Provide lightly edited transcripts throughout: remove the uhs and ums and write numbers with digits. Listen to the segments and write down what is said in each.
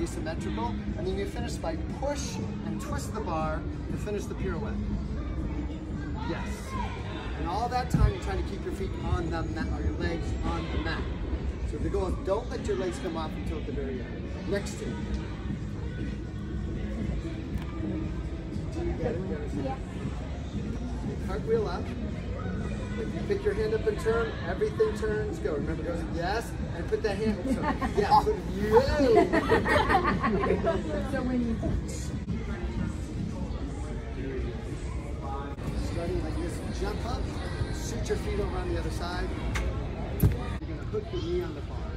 symmetrical, and then you finish by push and twist the bar to finish the pirouette. Yes. And all that time you're trying to keep your feet on the mat, or your legs on the mat. So the goal is don't let your legs come off until the very end. Next two. Yeah. Cartwheel up. If you pick your hand up and turn, everything turns. Go. Remember, goes yes, and put that hand. So, yeah. Put, So when you starting like this, jump up, shoot your feet over on the other side. You're gonna hook the knee on the bar.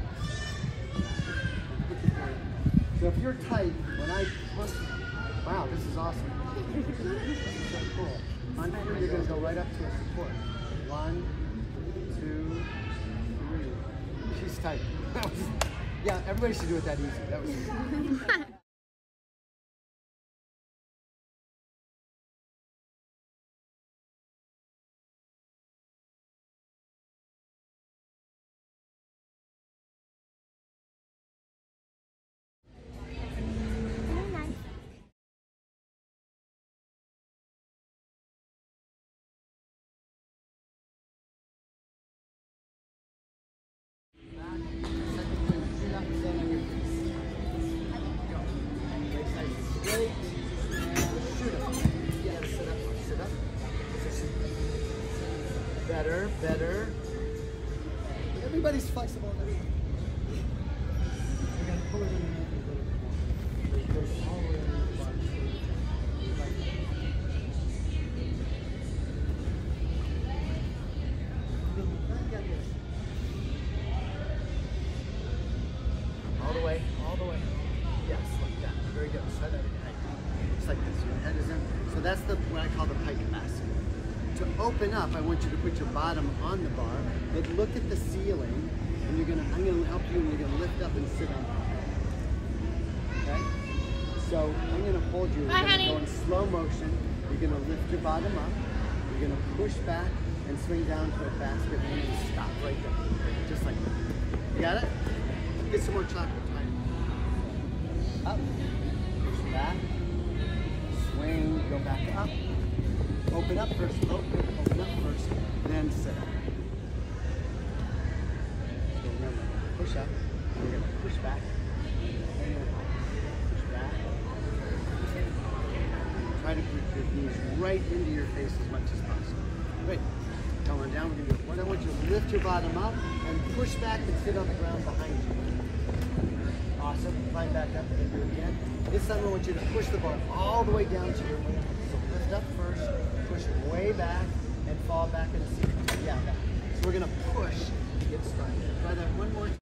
So if you're tight, when I push, wow, this is awesome. This is so cool. On here, you're gonna go right up to a support. 1, 2, 3. She's tight. Yeah, everybody should do it that easy. That was easy. Better, better. Everybody's flexible. We're going to pull it in a little bit more. It goes all the way around the bottom. All the way, all the way. Yes, like that. Very good. Set that in. Just like this. Your head is in. So that's what I call the pike basket. To open up, I want you to put your bottom on the bar, but look at the ceiling, and I'm gonna help you, and you're gonna lift up and sit on top. Okay? So I'm gonna hold you. We're gonna go in slow motion. You're gonna lift your bottom up. You're gonna push back and swing down to a basket, and then stop right there, just like that. You got it? Get some more chocolate time. Up, push back, swing, go back up. Open up first, open up first, then sit up. So remember, push up, we're going to push back, and then push back. Try to put your knees right into your face as much as possible. Great. Come on down, we're going to do one. I want you to lift your bottom up and push back and sit on the ground behind you. Awesome. Climb back up and do it again. This time I want you to push the bar all the way down to your knee. So lift up first, push way back, and fall back in a seat. Yeah, so we're going to push to get started. Try that one more time.